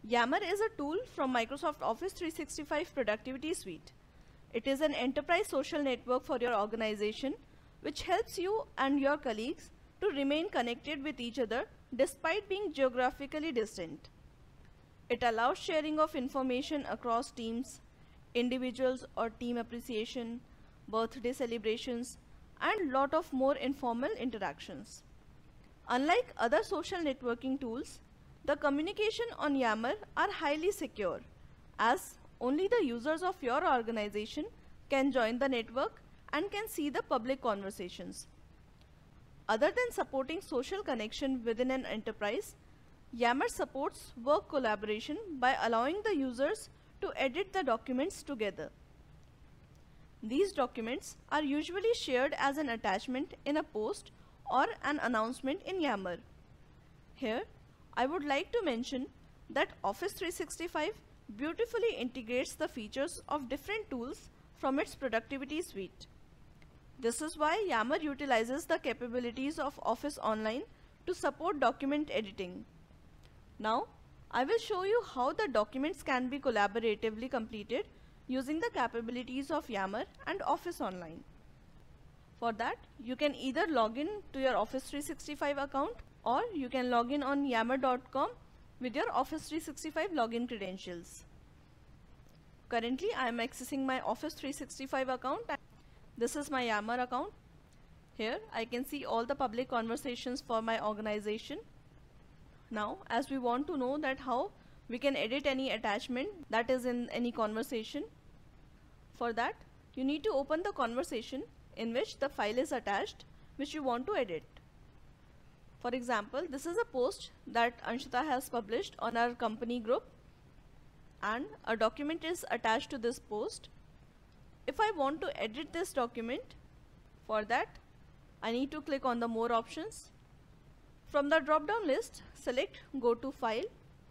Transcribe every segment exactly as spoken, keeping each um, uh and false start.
Yammer is a tool from Microsoft Office three sixty-five Productivity Suite. It is an enterprise social network for your organization which helps you and your colleagues to remain connected with each other despite being geographically distant. It allows sharing of information across teams, individuals or team appreciation, birthday celebrations, and lot of more informal interactions. Unlike other social networking tools, the communication on Yammer are highly secure, as only the users of your organization can join the network and can see the public conversations. Other than supporting social connection within an enterprise, Yammer supports work collaboration by allowing the users to edit the documents together. These documents are usually shared as an attachment in a post or an announcement in Yammer. Here, I would like to mention that Office three sixty-five beautifully integrates the features of different tools from its productivity suite. This is why Yammer utilizes the capabilities of Office Online to support document editing. Now, I will show you how the documents can be collaboratively completed using the capabilities of Yammer and Office Online. For that, you can either log in to your Office three sixty-five account or you can log in on yammer dot com with your Office three sixty-five login credentials. Currently, I am accessing my Office three sixty-five account. This is my Yammer account. Here, I can see all the public conversations for my organization. Now, as we want to know that how we can edit any attachment that is in any conversation, for that, you need to open the conversation in which the file is attached which you want to edit. For example, this is a post that Anshita has published on our company group and a document is attached to this post. If I want to edit this document, for that I need to click on the more options. From the drop down list, select Go to File.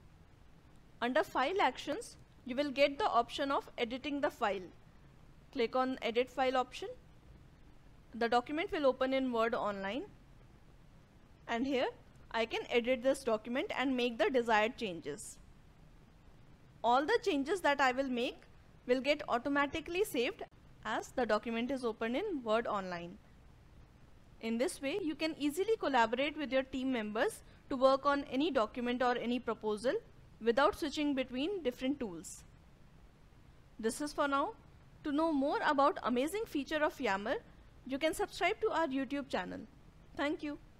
Under File Actions, you will get the option of editing the file. Click on Edit File option. The document will open in Word Online. And here, I can edit this document and make the desired changes. All the changes that I will make will get automatically saved as the document is opened in Word Online. In this way, you can easily collaborate with your team members to work on any document or any proposal without switching between different tools. This is for now. To know more about amazing feature of Yammer, you can subscribe to our YouTube channel. Thank you.